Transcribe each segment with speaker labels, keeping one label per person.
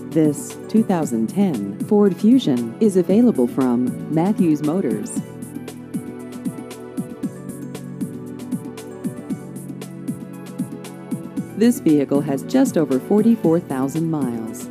Speaker 1: This 2010 Ford Fusion is available from Matthews Motors. This vehicle has just over 44,000 miles.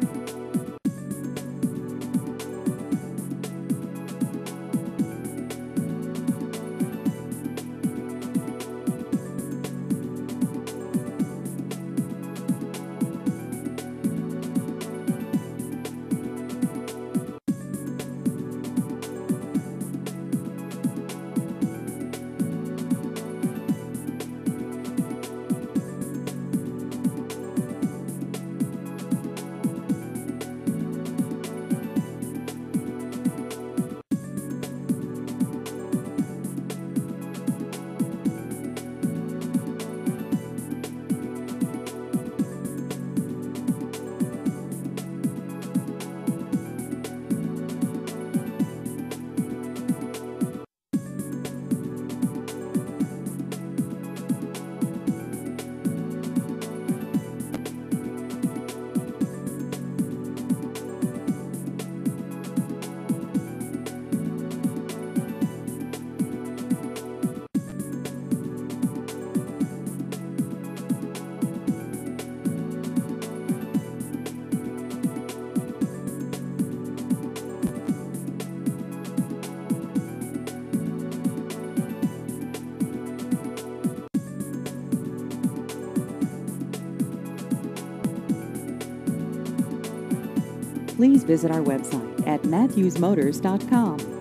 Speaker 1: Please visit our website at matthewsmotors.com.